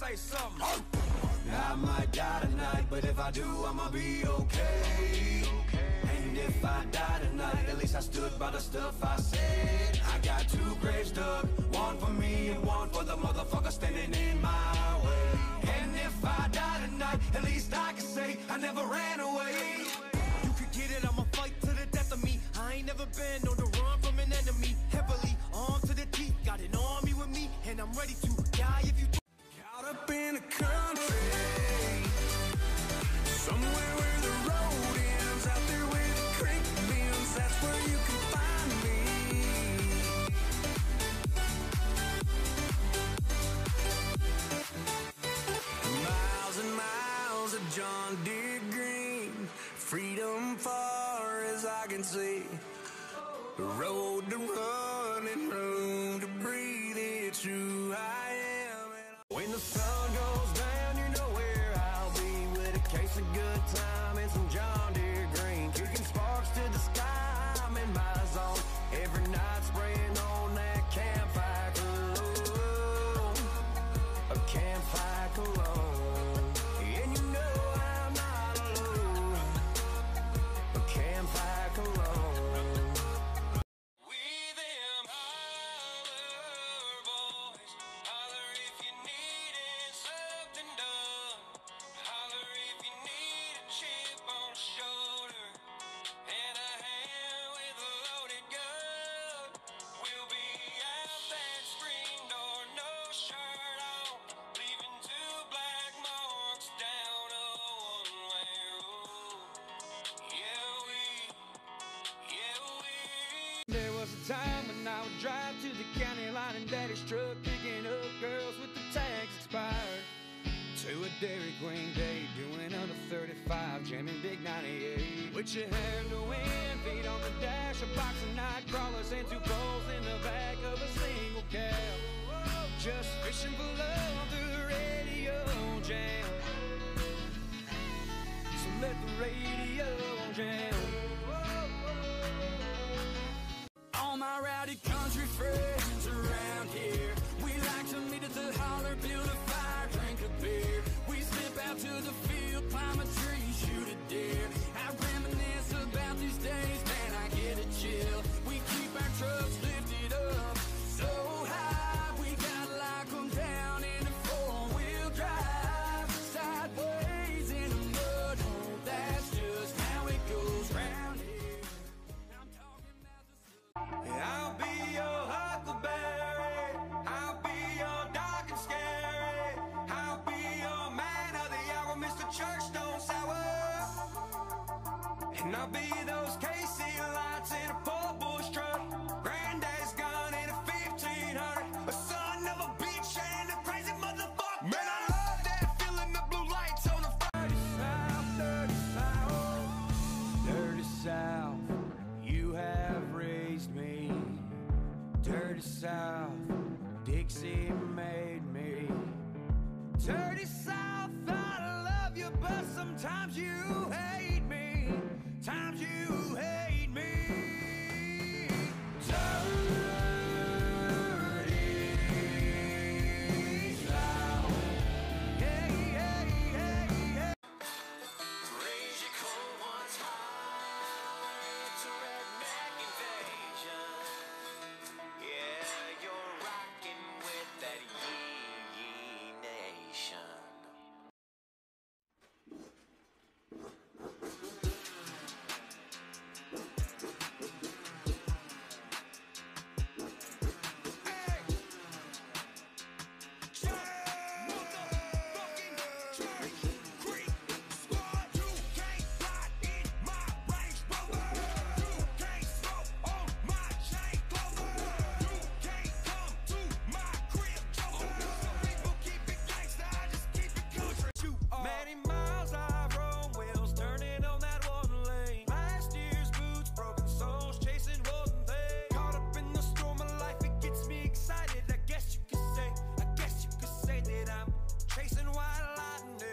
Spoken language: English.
say something. I might die tonight, but if I do, I'ma be okay. And if I die tonight, at least I stood by the stuff I said. I got 2 graves dug, one for me and one for the motherfucker standing in my way. And if I die tonight, at least I can say I never ran away. You could get it, I'ma fight to the death of me. I ain't never been on the run from an enemy. Heavily armed to the teeth, got an army with me, and I'm ready to die if you. Caught up in a country, somewhere where the road ends, out there where the creek bends, that's where you can find me. Miles and miles of John Deere green, freedom far as I can see. The road to run and room to breathe, it's who I am. When the sun goes down, you know where I'll be, with a case of good time and some John Deere green, kicking sparks to the sky. I'm in my zone every night, spraying on that campfire cologne, a campfire cologne. And you know I'm not alone, a campfire cologne. We them holler boys, holler if you needed something done, holler if you need a chip on the shoulder, and a hand with a loaded gun. We'll be out that screen door, no shirt on, leaving 2 black marks down a one-way road. There was a time when I would drive to the county line in Daddy's truck, picking up girls with the tags expired, to a Dairy Queen day, doing under 35, jamming Big 98. With your hair in the wind, feet on the dash, a box of night crawlers and 2 poles in the back of a single cab, just fishing for love through the radio jam. So let the radio jam. All my rowdy country friends around here, we like to meet at the holler, build a fire, drink a beer. We slip out to the field, climb a tree, shoot a deer. I reminisce about these days, man, I get a chill. We keep our trucks lifted up so high, we gotta lock them down in a 4-wheel drive, sideways in the mud. Oh, that's just how it goes round here. I'm talking about the... I'll be your huckleberry, I'll be your dark and scary, I'll be your man of the hour, Mr. Church Don't Sour. And I'll be those KC lights in a poor bush truck, granddad's gun in a 1500, a son of a bitch and a crazy motherfucker. Man, I love that feeling, the blue lights on the dirty South, dirty South, dirty South. You have raised me, dirty South, Dixie made me. Dirty South, I love you, but sometimes you hate me, times you hate me. Dirty South, yeah, yeah, yeah, yeah. Raise your cold ones high, it's a redneck invasion. Yeah, you're rocking with that Yee Nation. Chasing white lightning